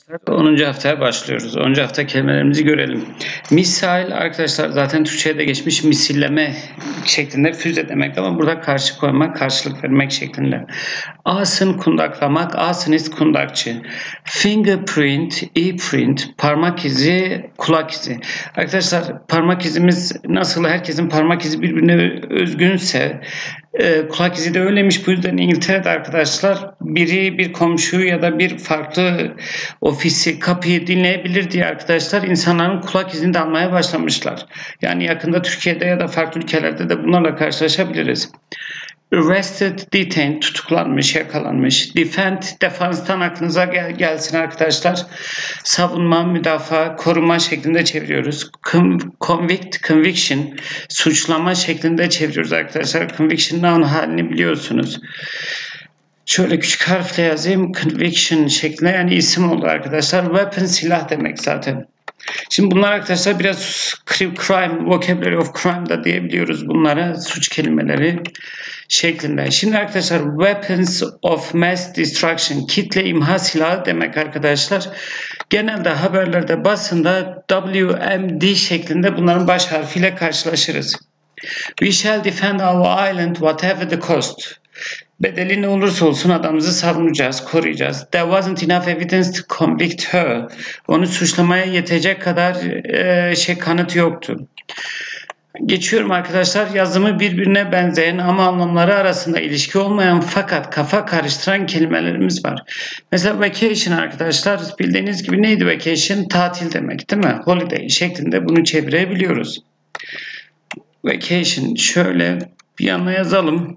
10. haftaya başlıyoruz. 10. hafta kelimelerimizi görelim. Misal arkadaşlar zaten Türkçe'ye de geçmiş, misilleme şeklinde füze demek ama burada karşı koymak, karşılık vermek şeklinde. Asın kundaklamak, asınist kundakçı. Fingerprint, e-print, parmak izi, kulak izi. Arkadaşlar parmak izimiz nasıl herkesin parmak izi birbirine özgünse kulak izi de öyleymiş. Bu yüzden İngiltere'de arkadaşlar biri bir komşuyu ya da bir farklı ofisi, kapıyı dinleyebilir diye arkadaşlar insanların kulak izini de almaya başlamışlar. Yani yakında Türkiye'de ya da farklı ülkelerde de bunlarla karşılaşabiliriz. Arrested, detained, tutuklanmış, yakalanmış. Defend, defanstan aklınıza gelsin arkadaşlar. Savunma, müdafaa, koruma şeklinde çeviriyoruz. Convict, conviction, suçlama şeklinde çeviriyoruz arkadaşlar. Conviction noun halini biliyorsunuz. Şöyle küçük harfle yazayım. Conviction şeklinde yani isim oldu arkadaşlar. Weapon, silah demek zaten. Şimdi bunlar arkadaşlar biraz crime, vocabulary of crime da diyebiliyoruz bunlara. Suç kelimeleri şeklinde. Şimdi arkadaşlar weapons of mass destruction, kitle imha silahı demek arkadaşlar. Genelde haberlerde, basında WMD şeklinde bunların baş harfiyle karşılaşırız. We shall defend our island whatever the cost. Bedeli ne olursa olsun adamımızı savunacağız, koruyacağız. There wasn't enough evidence to convict her. Onu suçlamaya yetecek kadar kanıt yoktu. Geçiyorum arkadaşlar. Yazımı birbirine benzeyen ama anlamları arasında ilişki olmayan fakat kafa karıştıran kelimelerimiz var. Mesela vacation arkadaşlar bildiğiniz gibi neydi vacation? Tatil demek değil mi? Holiday şeklinde bunu çevirebiliyoruz. Vacation şöyle bir yana yazalım.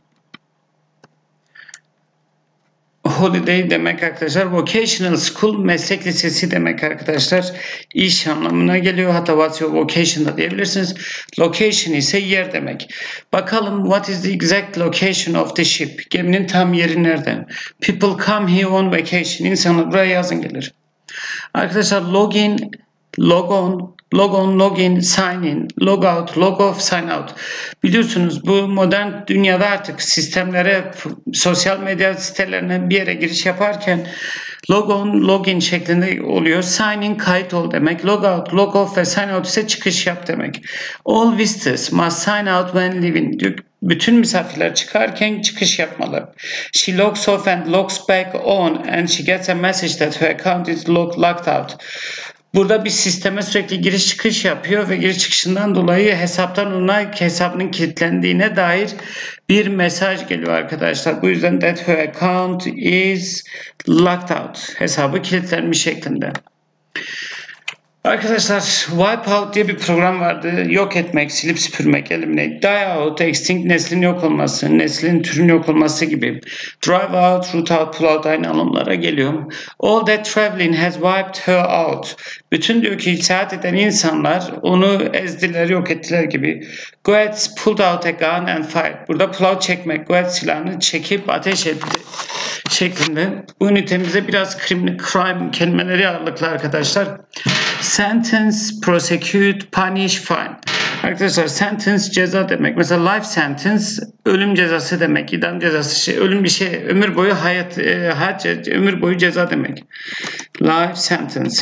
Holiday demek arkadaşlar. Vocational School meslek lisesi demek arkadaşlar. İş anlamına geliyor. Hatta what's your vocation da diyebilirsiniz. Location ise yer demek. Bakalım what is the exact location of the ship? Geminin tam yeri nerede? People come here on vacation. İnsanlar buraya yazın gelir. Arkadaşlar login, logon, logon, login, sign in, log out, log off, sign out. Biliyorsunuz bu modern dünyada artık sistemlere, sosyal medya sitelerine bir yere giriş yaparken logon, login şeklinde oluyor. Sign in kayıt ol demek. Log out, log off ve sign out ise çıkış yap demek. All visitors must sign out when leaving. Bütün misafirler çıkarken çıkış yapmalı. She logs off and logs back on and she gets a message that her account is locked out. Burada bir sisteme sürekli giriş çıkış yapıyor ve giriş çıkışından dolayı hesaptan ona hesabının kilitlendiğine dair bir mesaj geliyor arkadaşlar. Bu yüzden that her account is locked out. Hesabı kilitlenmiş şeklinde. Arkadaşlar Wipeout diye bir program vardı. Yok etmek, silip süpürmek, eliminate. Die out, extinct, neslin yok olması, neslin türün yok olması gibi. Drive out, root out, pull out aynı anlamlara geliyor. All that traveling has wiped her out. Bütün diyor ki seyahat eden insanlar onu ezdiler, yok ettiler gibi. Goetz pulled out a gun and fired. Burada pull out çekmek, Goetz silahını çekip ateş etti şeklinde. Bu ünitemizde biraz crime kelimeleri ağırlıklı arkadaşlar. Sentence, prosecute, punish, fine. Arkadaşlar sentence ceza demek. Mesela life sentence ölüm cezası demek. İdam cezası ölüm bir şey ömür boyu ömür boyu ceza demek. Life sentence.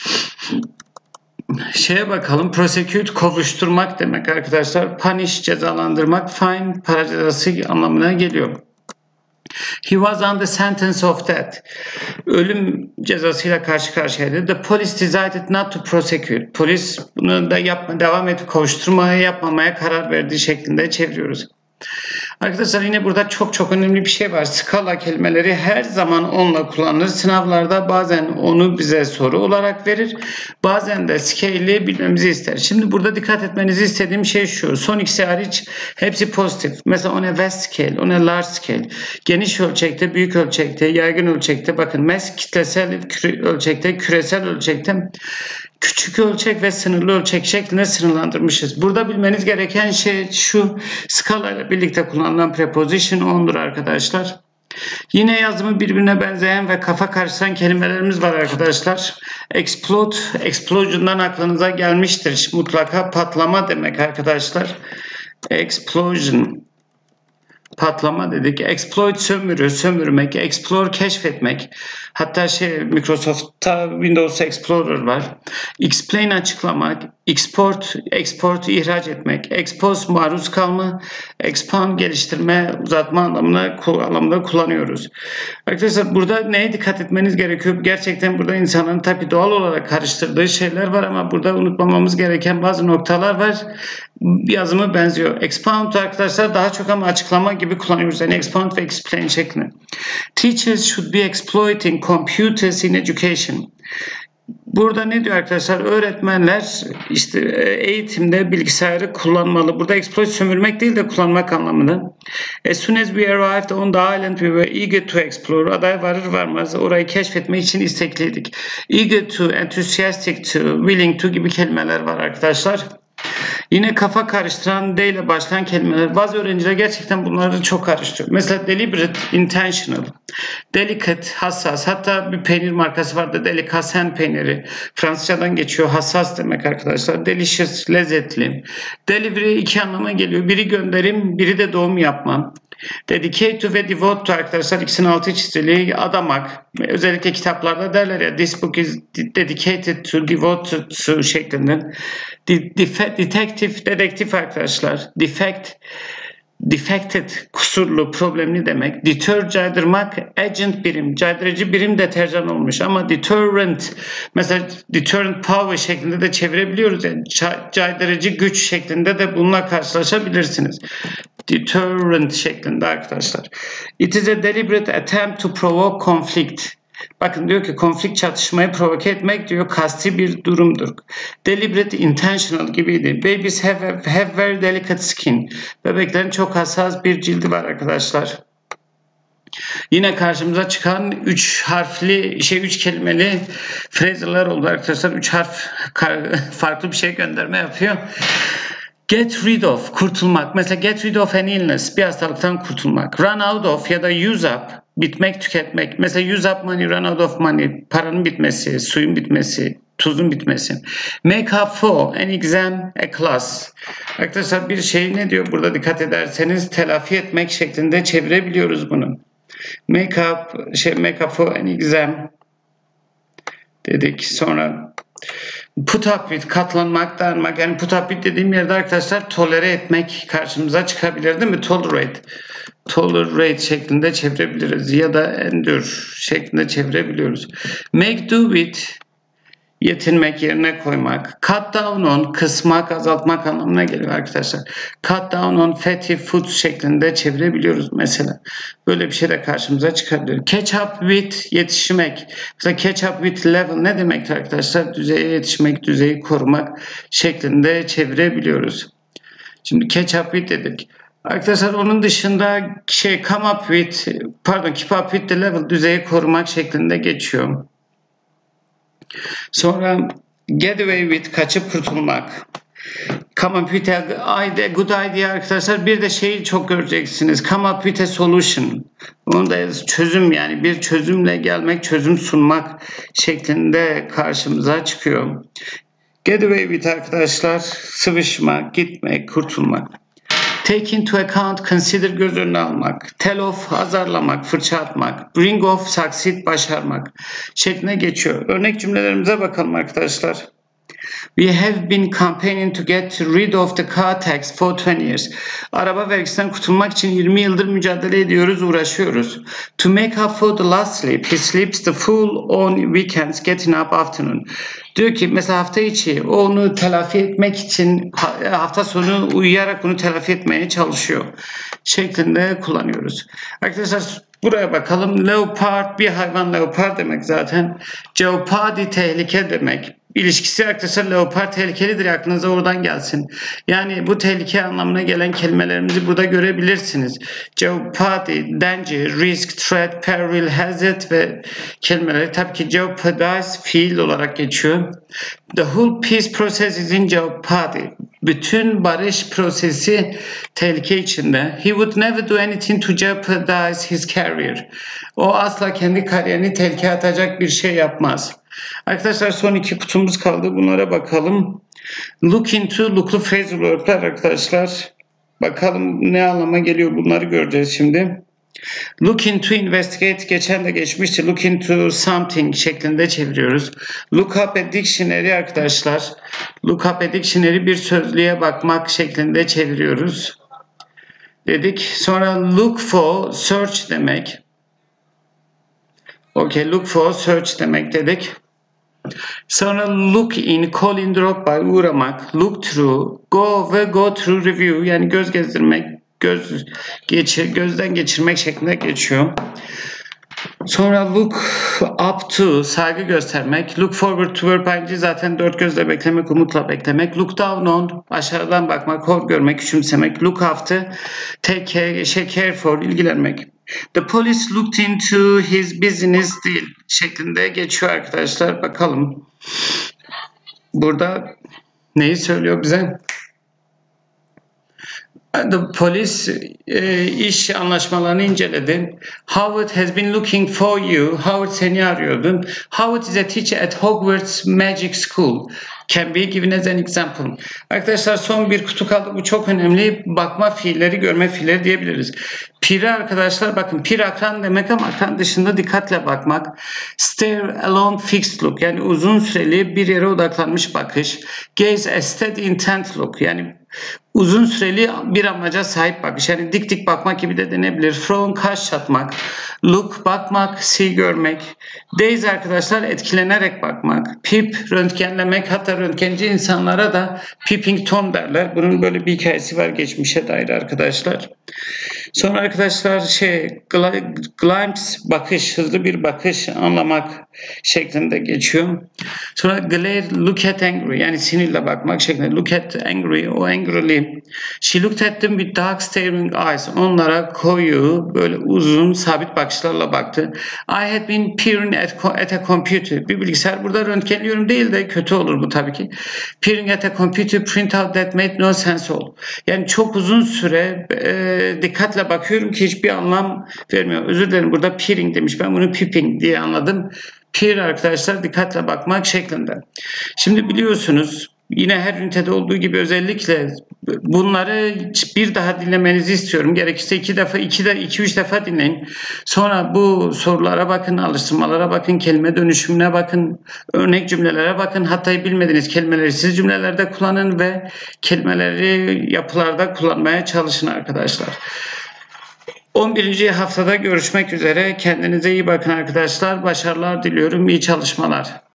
Şeye bakalım. Prosecute kovuşturmak demek arkadaşlar. Punish cezalandırmak, fine para cezası anlamına geliyor. He was on the sentence of death. Ölüm cezasıyla karşı karşıyaydı. The police decided not to prosecute. Polis bunu da devam edip kovuşturmaya yapmamaya karar verdiği şeklinde çeviriyoruz. Arkadaşlar yine burada çok önemli bir şey var. Skala kelimeleri her zaman onunla kullanılır. Sınavlarda bazen onu bize soru olarak verir. Bazen de scale'i bilmemizi ister. Şimdi burada dikkat etmenizi istediğim şey şu. Son ikisi hariç hepsi pozitif. Mesela on a vast scale, on a large scale. Geniş ölçekte, büyük ölçekte, yaygın ölçekte. Bakın mass kitlesel ölçekte, küresel ölçekte. Küçük ölçek ve sınırlı ölçek şeklinde sınırlandırmışız. Burada bilmeniz gereken şey şu, skala ile birlikte kullanılan preposition on'dur arkadaşlar. Yine yazımı birbirine benzeyen ve kafa karıştıran kelimelerimiz var arkadaşlar. Explode, explosion'dan aklınıza gelmiştir. Mutlaka patlama demek arkadaşlar. Explosion. Patlama dedik. Exploit sömürü, sömürmek. Explore keşfetmek. Hatta Microsoft'ta Windows Explorer var. Explain açıklamak, export ihraç etmek, expose maruz kalma, expand geliştirme, uzatma anlamında kullanıyoruz. Arkadaşlar burada neye dikkat etmeniz gerekiyor? Gerçekten burada insanların tabii doğal olarak karıştırdığı şeyler var ama burada unutmamamız gereken bazı noktalar var. Yazımı benziyor. Expound arkadaşlar daha çok ama açıklama gibi kullanıyoruz. Yani expound ve explain şeklinde. Teachers should be exploiting computers in education. Burada ne diyor arkadaşlar? Öğretmenler eğitimde bilgisayarı kullanmalı. Burada exploit sömürmek değil de kullanmak anlamında. As soon as we arrived on the island we were eager to explore. Adaya varır varmaz orayı keşfetmek için istekliydik. Eager to, enthusiastic to, willing to gibi kelimeler var arkadaşlar. Yine kafa karıştıran D ile başlayan kelimeler. Bazı öğrenciler gerçekten bunları çok karıştırıyor. Mesela deliberate, intentional, delicate, hassas. Hatta bir peynir markası vardı. Delicatessen peyniri. Fransızcadan geçiyor. Hassas demek arkadaşlar. Delicious, lezzetli. Delivery iki anlama geliyor. Biri gönderim, biri de doğum yapmam. Dedicate to ve devote to arkadaşlar ikisinin altı çizili adamak. Özellikle kitaplarda derler ya this book is dedicated to, devoted to şeklinde. Detective, dedektif arkadaşlar. Defected, kusurlu, problemli demek. Deter, caydırmak. Agent birim, caydırıcı birim deterjan olmuş. Ama deterrent, mesela deterrent power şeklinde de çevirebiliyoruz. Yani caydırıcı güç şeklinde de bununla karşılaşabilirsiniz. Deterrent şeklinde arkadaşlar. It is a deliberate attempt to provoke conflict. Bakın diyor ki konflikt çatışmayı provoke etmek diyor kasti bir durumdur. Deliberate, intentional gibiydi. Babies have very delicate skin. Bebeklerin çok hassas bir cildi var arkadaşlar. Yine karşımıza çıkan 3 harfli, 3 kelimeli phrase'ler oldu arkadaşlar. 3 harf farklı bir şey gönderme yapıyor. Get rid of, kurtulmak. Mesela get rid of an illness, bir hastalıktan kurtulmak. Run out of ya da use up, bitmek, tüketmek. Mesela use up money, run out of money, paranın bitmesi, suyun bitmesi, tuzun bitmesi. Make up for an exam, a class. Arkadaşlar bir şey ne diyor burada dikkat ederseniz telafi etmek şeklinde çevirebiliyoruz bunu. Make up for an exam dedik. Sonra put up with, katlanmak, dayanmak. Yani put up with dediğim yerde arkadaşlar tolere etmek karşımıza çıkabilir değil mi? Tolerate şeklinde çevirebiliriz. Ya da endure şeklinde çevirebiliyoruz. Make do with, yetinmek, yerine koymak. Cut down on, kısmak, azaltmak anlamına geliyor arkadaşlar. Cut down on fatty foods şeklinde çevirebiliyoruz mesela. Böyle bir şey de karşımıza çıkabilir. Catch up with, yetişmek. Mesela catch up with level ne demektir arkadaşlar? Düzeye yetişmek, düzeyi korumak şeklinde çevirebiliyoruz. Şimdi catch up with dedik. Arkadaşlar onun dışında keep up with the level, düzeyi korumak şeklinde geçiyor. Sonra get away with, kaçıp kurtulmak. Come up with a good idea arkadaşlar. Bir de şeyi çok göreceksiniz. Come up with a solution. Onu da çözüm, yani bir çözümle gelmek, çözüm sunmak şeklinde karşımıza çıkıyor. Get away with arkadaşlar sıvışmak, gitmek, kurtulmak. Take into account, consider, göz önüne almak. Tell off, azarlamak, fırça atmak. Bring off, succeed, başarmak şekline geçiyor. Örnek cümlelerimize bakalım arkadaşlar. We have been campaigning to get rid of the car tax for 20 years. Araba vergisinden kurtulmak için 20 yıldır mücadele ediyoruz, uğraşıyoruz. To make up for the last sleep, he sleeps the full on weekends, getting up afternoon. Diyor ki mesela hafta içi onu telafi etmek için hafta sonu uyuyarak bunu telafi etmeye çalışıyor şeklinde kullanıyoruz. Arkadaşlar buraya bakalım. Leopard, bir hayvan, leopard demek zaten. Jeopardy, tehlike demek. İlişkisi arkadaşlar leopard tehlikelidir, aklınıza oradan gelsin. Yani bu tehlike anlamına gelen kelimelerimizi burada görebilirsiniz. Jeopardy, danger, risk, threat, peril, hazard ve kelimeleri tabii ki jeopardize fiil olarak geçiyor. The whole peace process is in jeopardy. Bütün barış prosesi tehlike içinde. He would never do anything to jeopardize his career. O asla kendi kariyerini tehlikeye atacak bir şey yapmaz. Arkadaşlar son 2 kutumuz kaldı. Bunlara bakalım. Look into, look'lu phrasal verb'ler arkadaşlar. Bakalım ne anlama geliyor, bunları göreceğiz şimdi. Look into, investigate geçen de geçmişti. Look into something şeklinde çeviriyoruz. Look up a dictionary arkadaşlar. Look up a dictionary bir sözlüğe bakmak şeklinde çeviriyoruz. Dedik. Sonra look for, search demek. Okay, look for, search demek dedik. Sonra look in, call in, drop by, uğramak. Look through, go ve go through review yani göz gezdirmek, gözden geçirmek şeklinde geçiyor. Sonra look up to, saygı göstermek. Look forward to verb ing zaten dört gözle beklemek, umutla beklemek. Look down on, aşağıdan bakmak, hor görmek, küçümsemek. Look after, take care for, ilgilenmek. The police looked into his business deal şeklinde geçiyor arkadaşlar. Bakalım. Burada neyi söylüyor bize? The police iş anlaşmalarını inceledi. Howard has been looking for you. Howard seni arıyordu. Howard is a teacher at Hogwarts Magic School. Can be given as an example. Arkadaşlar son bir kutu kaldı. Bu çok önemli. Bakma fiilleri, görme fiilleri diyebiliriz. Peer arkadaşlar bakın peer akran demek ama akran dışında dikkatle bakmak. Stare along fixed look yani uzun süreli bir yere odaklanmış bakış. Gaze a steady intent look yani uzun süreli bir amaca sahip bakış. Yani dik dik bakmak gibi de denebilir. Frown kaş çatmak. Look bakmak, see görmek. Daze arkadaşlar etkilenerek bakmak. Peep röntgenlemek. Hatta röntgenci insanlara da peeping tom derler. Bunun böyle bir hikayesi var geçmişe dair arkadaşlar. Sonra arkadaşlar glimpse bakış, hızlı bir bakış anlamak şeklinde geçiyor. Sonra glare, look at angry yani sinirle bakmak şeklinde. Look at angry, o angrily. She looked at them with dark staring eyes. Onlara koyu, böyle uzun, sabit bakışlarla baktı. I had been peering at a computer. Bir bilgisayar burada röntgenliyorum değil de kötü olur bu tabii ki. Peering at a computer printout that made no sense all. Yani çok uzun süre dikkatle bakıyorum ki hiçbir anlam vermiyor. Özür dilerim burada peering demiş. Ben bunu peeping diye anladım. Peer arkadaşlar dikkatle bakmak şeklinde. Şimdi biliyorsunuz yine her ünitede olduğu gibi özellikle bunları bir daha dinlemenizi istiyorum. Gerekirse 2-3 defa dinleyin. Sonra bu sorulara bakın, alıştırmalara bakın, kelime dönüşümüne bakın, örnek cümlelere bakın. Hatta bilmediğiniz kelimeleri siz cümlelerde kullanın ve kelimeleri yapılarda kullanmaya çalışın arkadaşlar. 11. haftada görüşmek üzere. Kendinize iyi bakın arkadaşlar. Başarılar diliyorum. İyi çalışmalar.